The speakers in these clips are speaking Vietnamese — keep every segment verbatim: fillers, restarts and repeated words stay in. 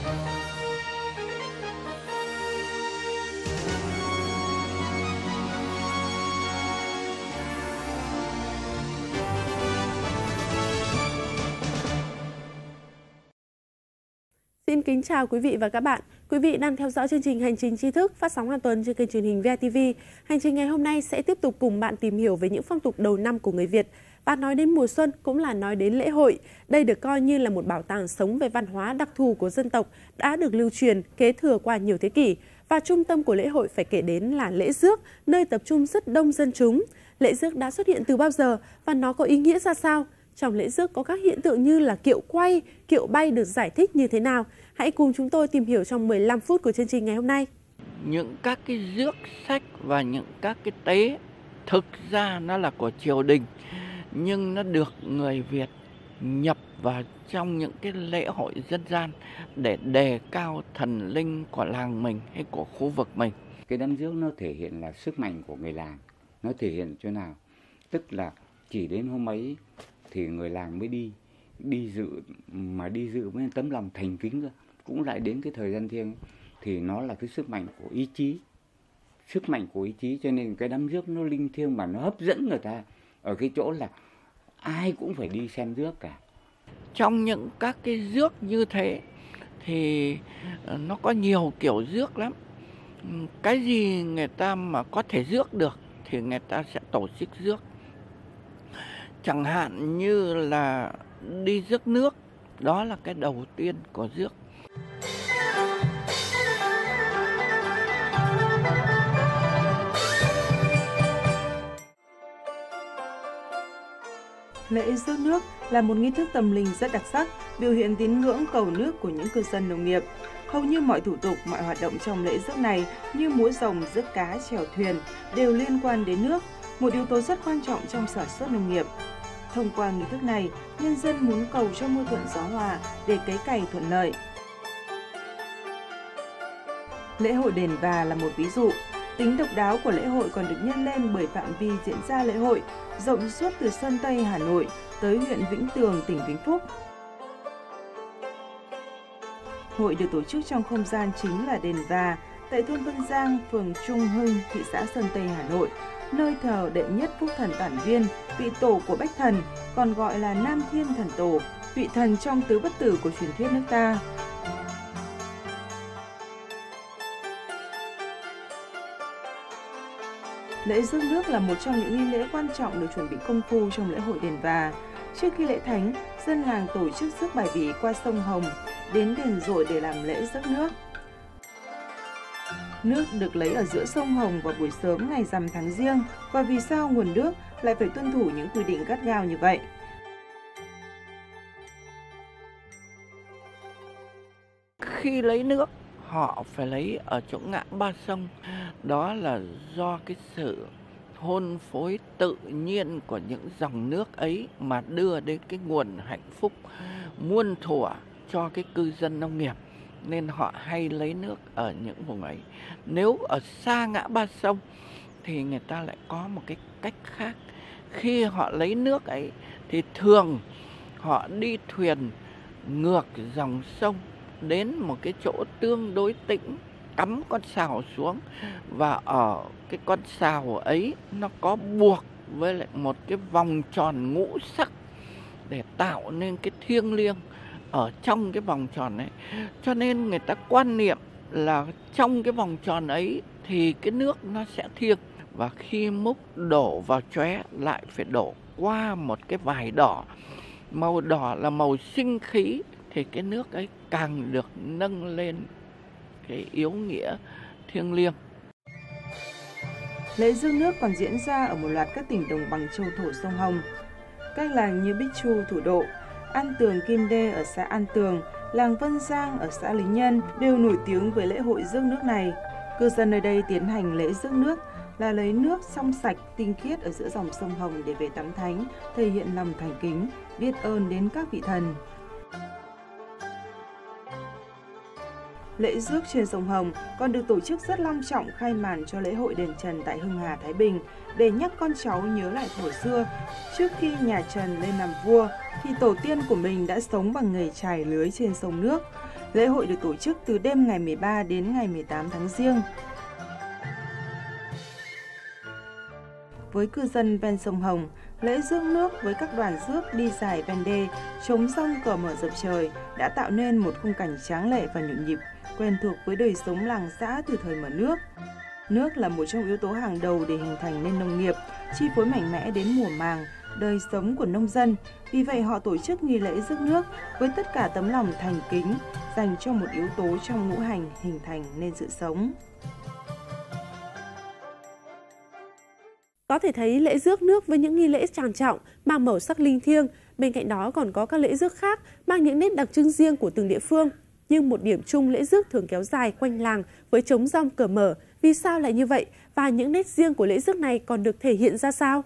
Xin kính chào quý vị và các bạn. Quý vị đang theo dõi chương trình Hành trình tri thức phát sóng hàng tuần trên kênh truyền hình vê i tê vê. Hành trình ngày hôm nay sẽ tiếp tục cùng bạn tìm hiểu về những phong tục đầu năm của người Việt. Và nói đến mùa xuân cũng là nói đến lễ hội. Đây được coi như là một bảo tàng sống về văn hóa đặc thù của dân tộc đã được lưu truyền, kế thừa qua nhiều thế kỷ. Và trung tâm của lễ hội phải kể đến là lễ rước, nơi tập trung rất đông dân chúng. Lễ rước đã xuất hiện từ bao giờ và nó có ý nghĩa ra sao? Trong lễ rước có các hiện tượng như là kiệu quay, kiệu bay được giải thích như thế nào? Hãy cùng chúng tôi tìm hiểu trong mười lăm phút của chương trình ngày hôm nay. Những các cái rước sách và những các cái tế thực ra nó là của triều đình, nhưng nó được người Việt nhập vào trong những cái lễ hội dân gian để đề cao thần linh của làng mình hay của khu vực mình. Cái đám rước nó thể hiện là sức mạnh của người làng. Nó thể hiện chỗ nào? Tức là chỉ đến hôm ấy thì người làng mới đi đi dự, mà đi dự với tấm lòng thành kính cơ. Cũng lại đến cái thời gian thiêng thì nó là cái sức mạnh của ý chí, sức mạnh của ý chí, cho nên cái đám rước nó linh thiêng mà nó hấp dẫn người ta ở cái chỗ là ai cũng phải đi xem rước cả. Trong những các cái rước như thế thì nó có nhiều kiểu rước lắm. Cái gì người ta mà có thể rước được thì người ta sẽ tổ chức rước. Chẳng hạn như là đi rước nước, đó là cái đầu tiên của rước. Lễ rước nước là một nghi thức tâm linh rất đặc sắc, biểu hiện tín ngưỡng cầu nước của những cư dân nông nghiệp. Hầu như mọi thủ tục, mọi hoạt động trong lễ rước này như múa rồng, rước cá, chèo thuyền đều liên quan đến nước, một yếu tố rất quan trọng trong sản xuất nông nghiệp. Thông qua nghi thức này, nhân dân muốn cầu cho mưa thuận gió hòa để cấy cày thuận lợi. Lễ hội đền Và là một ví dụ. Tính độc đáo của lễ hội còn được nhân lên bởi phạm vi diễn ra lễ hội rộng suốt từ Sơn Tây Hà Nội tới huyện Vĩnh Tường, tỉnh Vĩnh Phúc. Hội được tổ chức trong không gian chính là đền Và tại thôn Vân Giang, phường Trung Hưng, thị xã Sơn Tây, Hà Nội, nơi thờ đệ nhất Phúc Thần Tản Viên, vị tổ của Bách Thần, còn gọi là Nam Thiên Thần Tổ, vị thần trong tứ bất tử của truyền thuyết nước ta. Lễ rước nước là một trong những nghi lễ quan trọng được chuẩn bị công phu trong lễ hội đền Và. Trước khi lễ thánh, dân làng tổ chức rước bài vị qua sông Hồng đến đền Dội để làm lễ rước nước. Nước được lấy ở giữa sông Hồng vào buổi sớm ngày rằm tháng Giêng, và vì sao nguồn nước lại phải tuân thủ những quy định gắt gao như vậy? Khi lấy nước, họ phải lấy ở chỗ ngã ba sông. Đó là do cái sự hôn phối tự nhiên của những dòng nước ấy mà đưa đến cái nguồn hạnh phúc muôn thuở cho cái cư dân nông nghiệp. Nên họ hay lấy nước ở những vùng ấy. Nếu ở xa ngã ba sông thì người ta lại có một cái cách khác. Khi họ lấy nước ấy thì thường họ đi thuyền ngược dòng sông đến một cái chỗ tương đối tĩnh, cắm con sào xuống, và ở cái con sào ấy nó có buộc với lại một cái vòng tròn ngũ sắc để tạo nên cái thiêng liêng ở trong cái vòng tròn ấy. Cho nên người ta quan niệm là trong cái vòng tròn ấy thì cái nước nó sẽ thiêng, và khi múc đổ vào chóe lại phải đổ qua một cái vải đỏ. Màu đỏ là màu sinh khí, thì cái nước ấy càng được nâng lên cái yếu nghĩa thiêng liêng. Lễ rước nước còn diễn ra ở một loạt các tỉnh đồng bằng châu thổ sông Hồng. Các làng như Bích Chu, Thủ Độ, An Tường, Kim Đê ở xã An Tường, làng Vân Giang ở xã Lý Nhân đều nổi tiếng với lễ hội rước nước này. Cư dân nơi đây tiến hành lễ rước nước là lấy nước trong sạch, tinh khiết ở giữa dòng sông Hồng để về tắm thánh, thể hiện lòng thành kính, biết ơn đến các vị thần. Lễ rước trên sông Hồng còn được tổ chức rất long trọng khai màn cho lễ hội đền Trần tại Hưng Hà, Thái Bình để nhắc con cháu nhớ lại thuở xưa. Trước khi nhà Trần lên làm vua thì tổ tiên của mình đã sống bằng nghề chài lưới trên sông nước. Lễ hội được tổ chức từ đêm ngày mười ba đến ngày mười tám tháng Giêng. Với cư dân ven sông Hồng, lễ rước nước với các đoàn rước đi dài ven đê, chống sông cờ mở dập trời đã tạo nên một khung cảnh tráng lệ và nhộn nhịp, quen thuộc với đời sống làng xã từ thời mở nước. Nước là một trong yếu tố hàng đầu để hình thành nên nông nghiệp, chi phối mạnh mẽ đến mùa màng, đời sống của nông dân. Vì vậy họ tổ chức nghi lễ rước nước với tất cả tấm lòng thành kính, dành cho một yếu tố trong ngũ hành hình thành nên sự sống. Có thể thấy lễ rước nước với những nghi lễ trang trọng, mang màu sắc linh thiêng. Bên cạnh đó còn có các lễ rước khác mang những nét đặc trưng riêng của từng địa phương. Nhưng một điểm chung lễ rước thường kéo dài quanh làng với trống rong cờ mở. Vì sao lại như vậy? Và những nét riêng của lễ rước này còn được thể hiện ra sao?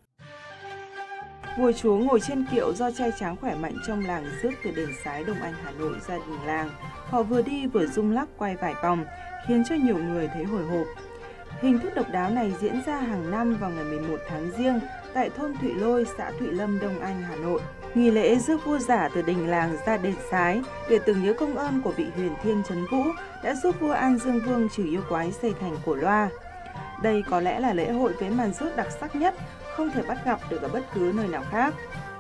Vua chúa ngồi trên kiệu do trai tráng khỏe mạnh trong làng rước từ đền Sái Đông Anh, Hà Nội ra đình làng. Họ vừa đi vừa rung lắc quay vài vòng, khiến cho nhiều người thấy hồi hộp. Hình thức độc đáo này diễn ra hàng năm vào ngày mười một tháng Giêng tại thôn Thụy Lôi, xã Thụy Lâm, Đông Anh, Hà Nội. Nghi lễ rước vua giả từ đình làng ra đền Sái để tưởng nhớ công ơn của vị huyền thiên trấn vũ đã giúp vua An Dương Vương trừ yêu quái xây thành Cổ Loa. Đây có lẽ là lễ hội với màn rước đặc sắc nhất, không thể bắt gặp được ở bất cứ nơi nào khác.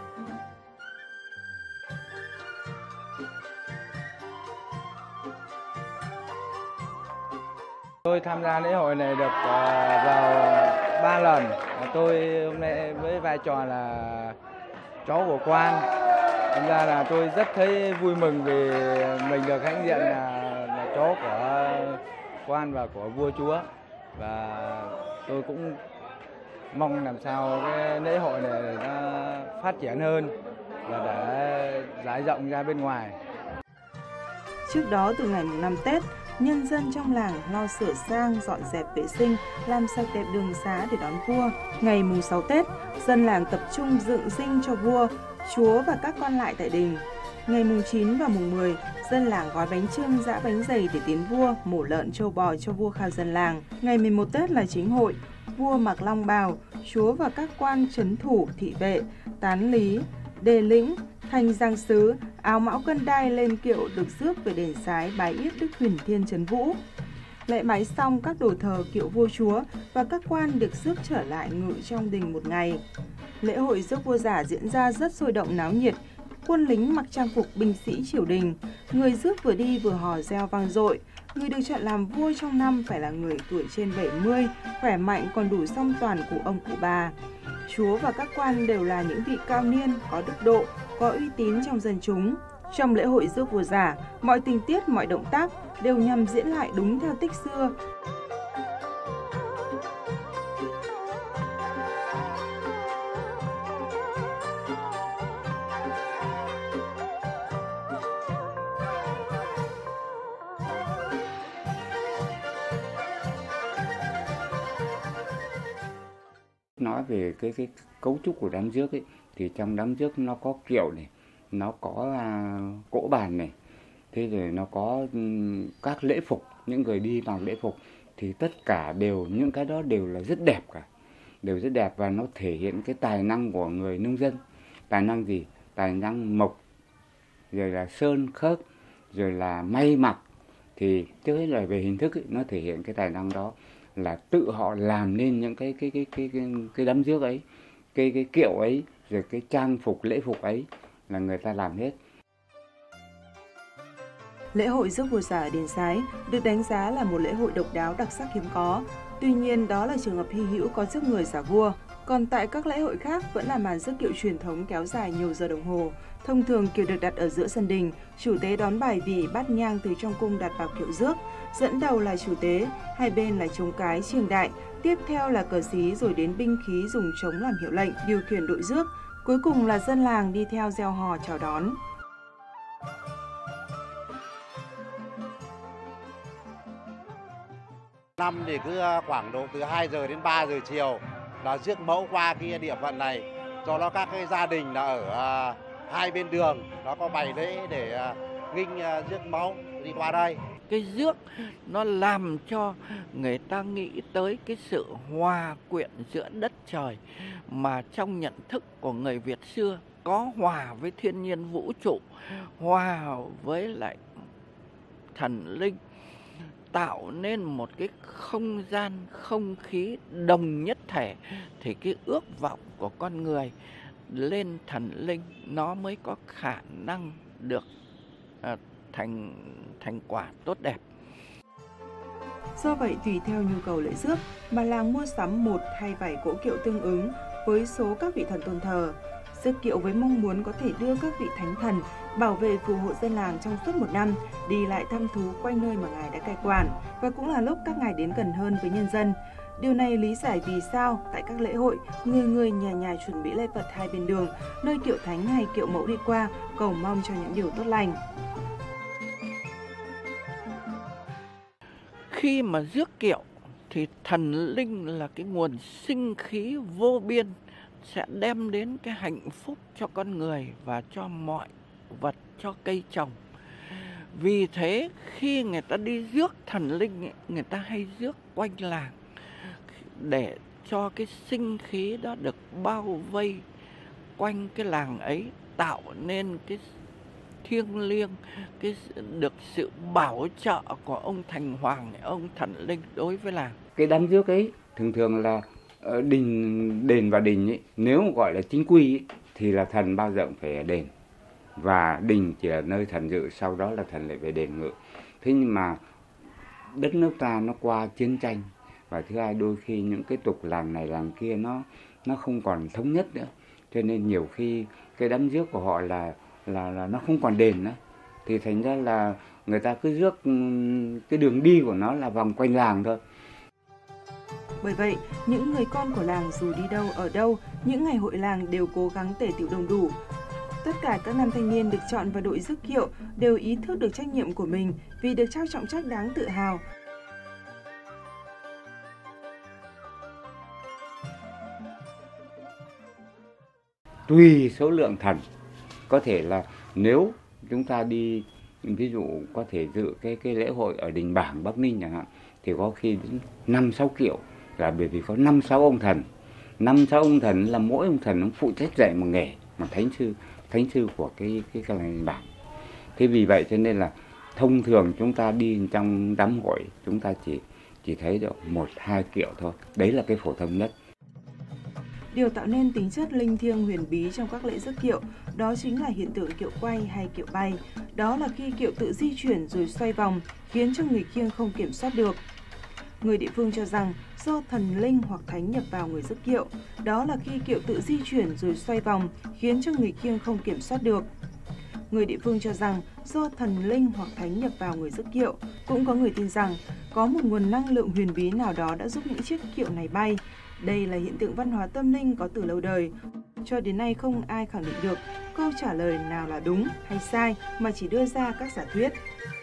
Tôi tham gia lễ hội này được uh, vào ba lần. Tôi hôm nay với vai trò là cháu của quan. Thành ra là tôi rất thấy vui mừng vì mình được hãnh diện là, là cháu của quan và của vua chúa. Và tôi cũng mong làm sao cái lễ hội này nó phát triển hơn và để rải rộng ra bên ngoài. Trước đó từ ngày năm Tết, nhân dân trong làng lo sửa sang, dọn dẹp vệ sinh, làm sạch đẹp đường xá để đón vua. Ngày mùng sáu Tết, dân làng tập trung dựng dinh cho vua, chúa và các quan lại tại đình. Ngày mùng chín và mùng mười, dân làng gói bánh chưng, giã bánh dày để tiến vua, mổ lợn trâu bò cho vua khao dân làng. Ngày mười một Tết là chính hội, vua mặc long bào, chúa và các quan trấn thủ, thị vệ, tán lý, đề lĩnh, thành giang sứ, áo mão cân đai lên kiệu được rước về đền Sái bái yết Đức Huyền Thiên Trấn Vũ. Lễ bái xong, các đồ thờ kiệu vua chúa và các quan được rước trở lại ngự trong đình một ngày. Lễ hội rước vua giả diễn ra rất sôi động náo nhiệt. Quân lính mặc trang phục binh sĩ triều đình, người rước vừa đi vừa hò reo vang dội. Người được chọn làm vua trong năm phải là người tuổi trên bảy mươi, khỏe mạnh còn đủ song toàn cụ ông cụ bà. Chúa và các quan đều là những vị cao niên, có đức độ, có uy tín trong dân chúng. Trong lễ hội rước vua giả, mọi tình tiết, mọi động tác đều nhằm diễn lại đúng theo tích xưa. Nói về cái cái cấu trúc của đám rước ấy, thì trong đám rước nó có kiệu này, nó có à, cỗ bàn này, thế rồi nó có um, các lễ phục, những người đi bằng lễ phục, thì tất cả đều những cái đó đều là rất đẹp cả, đều rất đẹp và nó thể hiện cái tài năng của người nông dân. Tài năng gì? Tài năng mộc, rồi là sơn khớp, rồi là may mặc. Thì trước hết là về hình thức ấy, nó thể hiện cái tài năng đó là tự họ làm nên những cái cái cái cái cái, cái đám rước ấy, cái cái kiệu ấy, rồi cái trang phục lễ phục ấy là người ta làm hết. Lễ hội rước vua giả ở đền Sái được đánh giá là một lễ hội độc đáo đặc sắc hiếm có. Tuy nhiên, đó là trường hợp hy hữu có rước người giả vua. Còn tại các lễ hội khác vẫn là màn rước kiệu truyền thống kéo dài nhiều giờ đồng hồ. Thông thường kiệu được đặt ở giữa sân đình, chủ tế đón bài vị bát nhang từ trong cung đặt vào kiệu rước. Dẫn đầu là chủ tế, hai bên là trống cái triềng đại, tiếp theo là cờ xí rồi đến binh khí dùng trống làm hiệu lệnh, điều khiển đội rước. Cuối cùng là dân làng đi theo reo hò chào đón. Năm thì cứ khoảng độ từ hai giờ đến ba giờ chiều là rước mẫu qua cái địa phận này, cho nó các cái gia đình là ở uh, hai bên đường nó có bày lễ để uh, nghinh uh, rước mẫu đi qua đây. Cái rước nó làm cho người ta nghĩ tới cái sự hòa quyện giữa đất trời mà trong nhận thức của người Việt xưa có hòa với thiên nhiên vũ trụ, hòa với lại thần linh, tạo nên một cái không gian, không khí đồng nhất thể, thì cái ước vọng của con người lên thần linh nó mới có khả năng được uh, thành thành quả tốt đẹp. Do vậy, tùy theo nhu cầu lễ rước mà làng mua sắm một hay vài cỗ kiệu tương ứng với số các vị thần tôn thờ. Rước kiệu với mong muốn có thể đưa các vị thánh thần bảo vệ phù hộ dân làng trong suốt một năm, đi lại thăm thú quanh nơi mà Ngài đã cai quản, và cũng là lúc các ngài đến gần hơn với nhân dân. Điều này lý giải vì sao tại các lễ hội, người người nhà nhà chuẩn bị lễ vật hai bên đường, nơi kiệu thánh hay kiệu mẫu đi qua, cầu mong cho những điều tốt lành. Khi mà rước kiệu thì thần linh là cái nguồn sinh khí vô biên, sẽ đem đến cái hạnh phúc cho con người và cho mọi vật, cho cây trồng. Vì thế khi người ta đi rước thần linh, người ta hay rước quanh làng để cho cái sinh khí đó được bao vây quanh cái làng ấy, tạo nên cái thiêng liêng, cái được sự bảo trợ của ông thành hoàng, ông thần linh đối với làng. Cái đám rước ấy thường thường là ở đình, đền và đình ấy, nếu gọi là chính quy ấy, thì là thần bao giờ cũng phải ở đền, và đình chỉ là nơi thần dự, sau đó là thần lại về đền ngự. Thế nhưng mà đất nước ta nó qua chiến tranh, và thứ hai đôi khi những cái tục làng này làng kia nó nó không còn thống nhất nữa, cho nên nhiều khi cái đám rước của họ là là là nó không còn đền nữa, thì thành ra là người ta cứ rước cái đường đi của nó là vòng quanh làng thôi. Bởi vậy, những người con của làng dù đi đâu ở đâu, những ngày hội làng đều cố gắng tề tựu đông đủ. Tất cả các nam thanh niên được chọn vào đội rước kiệu đều ý thức được trách nhiệm của mình vì được trao trọng trách đáng tự hào. Tùy số lượng thần, có thể là nếu chúng ta đi, ví dụ có thể dự cái cái lễ hội ở đình Bảng Bắc Ninh chẳng hạn, thì có khi đến năm sáu kiệu, là bởi vì có năm sáu ông thần, năm sáu ông thần là mỗi ông thần cũng phụ trách dạy một nghề, một thánh sư, thánh sư của cái cái cái làng Bảng. Thế vì vậy cho nên là thông thường chúng ta đi trong đám hội chúng ta chỉ chỉ thấy được một hai kiệu thôi, đấy là cái phổ thông nhất. Điều tạo nên tính chất linh thiêng huyền bí trong các lễ rước kiệu đó chính là hiện tượng kiệu quay hay kiệu bay. Đó là khi kiệu tự di chuyển rồi xoay vòng, khiến cho người khiêng không kiểm soát được. Người địa phương cho rằng do thần linh hoặc thánh nhập vào người rước kiệu. Đó là khi kiệu tự di chuyển rồi xoay vòng, khiến cho người khiêng không kiểm soát được. Người địa phương cho rằng do thần linh hoặc thánh nhập vào người rước kiệu. Cũng có người tin rằng có một nguồn năng lượng huyền bí nào đó đã giúp những chiếc kiệu này bay. Đây là hiện tượng văn hóa tâm linh có từ lâu đời. Cho đến nay không ai khẳng định được câu trả lời nào là đúng hay sai, mà chỉ đưa ra các giả thuyết.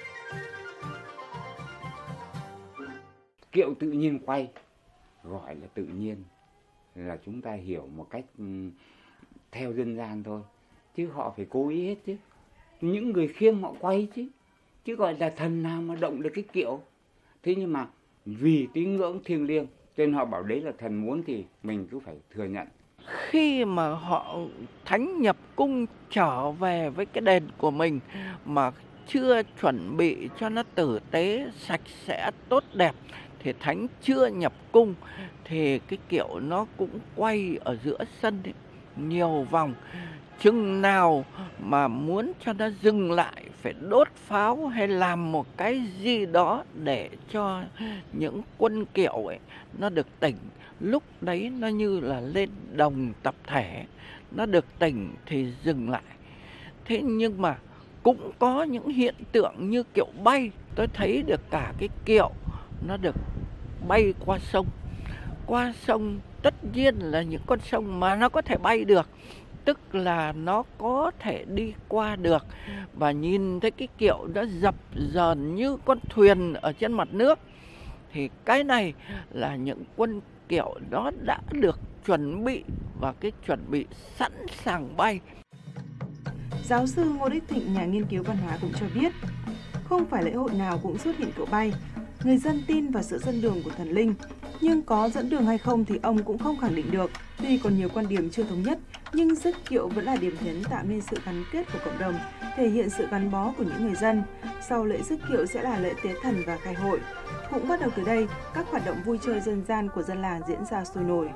Kiệu tự nhiên quay, gọi là tự nhiên, là chúng ta hiểu một cách um, theo dân gian thôi, chứ họ phải cố ý hết chứ. Những người khiêng họ quay chứ, chứ gọi là thần nào mà động được cái kiệu. Thế nhưng mà vì tín ngưỡng thiêng liêng, nên họ bảo đấy là thần muốn thì mình cứ phải thừa nhận. Khi mà họ thánh nhập cung trở về với cái đền của mình mà chưa chuẩn bị cho nó tử tế, sạch sẽ, tốt đẹp, thì thánh chưa nhập cung thì cái kiệu nó cũng quay ở giữa sân ấy, nhiều vòng. Chừng nào mà muốn cho nó dừng lại phải đốt pháo hay làm một cái gì đó để cho những quân kiệu ấy nó được tỉnh. Lúc đấy nó như là lên đồng tập thể, nó được tỉnh thì dừng lại. Thế nhưng mà cũng có những hiện tượng như kiệu bay. Tôi thấy được cả cái kiệu nó được bay qua sông. Qua sông tất nhiên là những con sông mà nó có thể bay được, tức là nó có thể đi qua được. Và nhìn thấy cái kiệu nó dập dờn như con thuyền ở trên mặt nước, thì cái này là những quân kiệu đó đã được chuẩn bị và cái chuẩn bị sẵn sàng bay. Giáo sư Ngô Đích Thịnh, nhà nghiên cứu văn hóa cũng cho biết, không phải lễ hội nào cũng xuất hiện kiệu bay. Người dân tin vào sự dẫn đường của thần linh, nhưng có dẫn đường hay không thì ông cũng không khẳng định được, tuy còn nhiều quan điểm chưa thống nhất nhưng rước kiệu vẫn là điểm nhấn tạo nên sự gắn kết của cộng đồng, thể hiện sự gắn bó của những người dân. Sau lễ rước kiệu sẽ là lễ tế thần và khai hội. Cũng bắt đầu từ đây, các hoạt động vui chơi dân gian của dân làng diễn ra sôi nổi.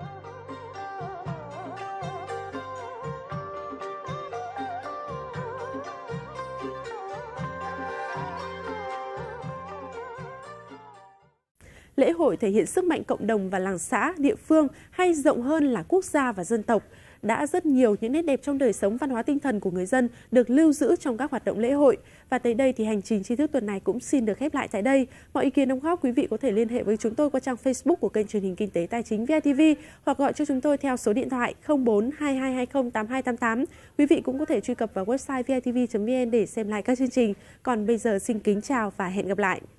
Lễ hội thể hiện sức mạnh cộng đồng và làng xã, địa phương hay rộng hơn là quốc gia và dân tộc. Đã rất nhiều những nét đẹp trong đời sống văn hóa tinh thần của người dân được lưu giữ trong các hoạt động lễ hội. Và tới đây thì hành trình tri thức tuần này cũng xin được khép lại tại đây. Mọi ý kiến đóng góp quý vị có thể liên hệ với chúng tôi qua trang Facebook của kênh truyền hình Kinh tế Tài chính vê i tê vê hoặc gọi cho chúng tôi theo số điện thoại không bốn hai hai hai không tám hai tám tám. Quý vị cũng có thể truy cập vào website vê i tê vê chấm vê en để xem lại các chương trình. Còn bây giờ xin kính chào và hẹn gặp lại.